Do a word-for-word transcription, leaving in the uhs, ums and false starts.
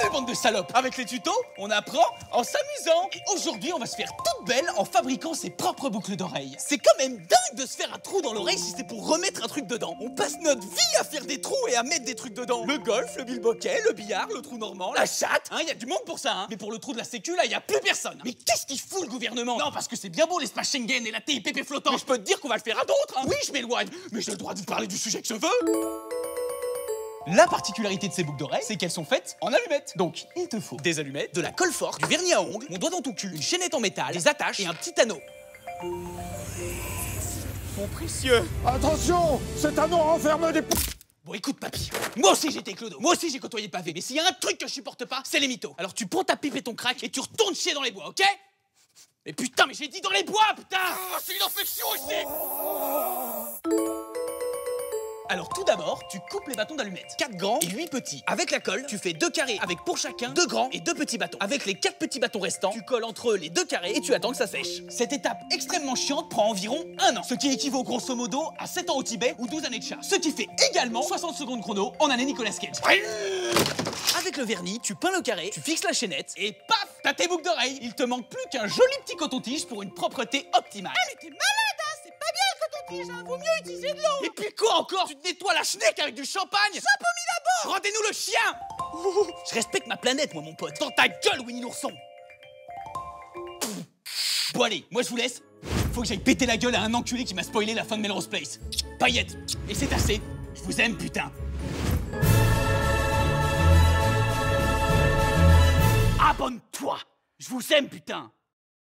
Quelle bande de salopes! Avec les tutos, on apprend en s'amusant. Et aujourd'hui, on va se faire toute belle en fabriquant ses propres boucles d'oreilles. C'est quand même dingue de se faire un trou dans l'oreille si c'est pour remettre un truc dedans. On passe notre vie à faire des trous et à mettre des trucs dedans. Le golf, le bilboquet, le billard, le trou normand, la chatte. Hein, y a du monde pour ça, hein. Mais pour le trou de la sécu, là, y a plus personne. Mais qu'est-ce qu'il fout le gouvernement? Non, parce que c'est bien beau l'espace Schengen et la T I P P flottant. Mais je peux te dire qu'on va le faire à d'autres, hein. Oui, je m'éloigne, mais j'ai le droit de vous parler du sujet que je veux. La particularité de ces boucles d'oreilles, c'est qu'elles sont faites en allumettes. Donc, il te faut des allumettes, de la colle forte, du vernis à ongles, mon doigt dans ton cul, une chaînette en métal, des attaches et un petit anneau. Mon précieux. Attention, cet anneau renferme des... Bon, écoute, papy, moi aussi j'étais clodo, moi aussi j'ai côtoyé pavé, mais s'il y a un truc que je supporte pas, c'est les mythos. Alors tu prends ta pipe et ton crack et tu retournes chier dans les bois, ok? Mais putain, mais j'ai dit dans les bois, putain! Oh, c'est une infection ici! Alors tout d'abord, tu coupes les bâtons d'allumettes. quatre grands et huit petits. Avec la colle, tu fais deux carrés avec pour chacun deux grands et deux petits bâtons. Avec les quatre petits bâtons restants, tu colles entre eux les deux carrés et tu attends que ça sèche. Cette étape extrêmement chiante prend environ un an. Ce qui équivaut grosso modo à sept ans au Tibet ou douze années de chat. Ce qui fait également soixante secondes chrono en année Nicolas Cage. Avec le vernis, tu peins le carré, tu fixes la chaînette et paf, t'as tes boucles d'oreilles. Il te manque plus qu'un joli petit coton-tige pour une propreté optimale. Ah mais t'es malade, hein. C'est pas bien le coton-tige, hein. Vaut mieux utiliser de l'eau. Et puis quoi encore? Tu te nettoies la schneck avec du champagne? Chapeau d'abord. Rendez-nous le chien. Je respecte ma planète, moi, mon pote. Dans ta gueule, Winnie l'ourson. Bon allez, moi je vous laisse. Faut que j'aille péter la gueule à un enculé qui m'a spoilé la fin de Melrose Place. Paillettes. Et c'est assez. Je vous aime, putain. Abonne-toi. Je vous aime, putain.